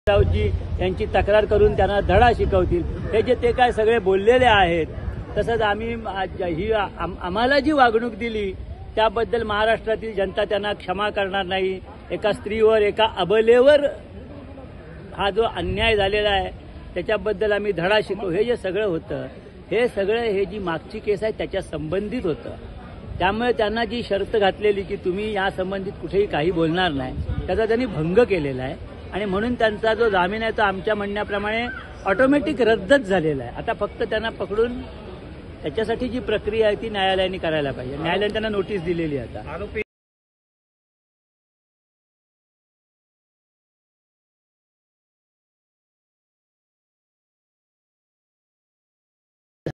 राऊतजी यांची तक्रार करून त्यांना धडा शिकवतील, हे जे ते काय सगळे बोललेले आहेत. तसंच आम्हाला जी वागणूक दिली त्याबद्दल महाराष्ट्रातील जनता त्यांना क्षमा करणार नाही. एका स्त्रीवर, एका अबलेवर हा जो अन्याय झालेला आहे त्याच्याबद्दल आम्ही धडा शिकवू. हे जे सगळं होतं, हे सगळं हे जी मागची केस आहे त्याच्या संबंधित होतं. त्यामुळे त्यांना जी शर्त घातलेली की तुम्ही या संबंधित कुठेही काही बोलणार नाही, त्याचा त्यांनी भंग केलेला आहे आणि म्हणून त्यांचा जो जामीन आहे तो आमच्या म्हणण्याप्रमाणे ऑटोमॅटिक रद्दच झालेला आहे. आता फक्त त्यांना पकडून त्याच्यासाठी जी प्रक्रिया आहे ती न्यायालयाने करायला पाहिजे. न्यायालयाने त्यांना नोटीस दिलेली आहे आता.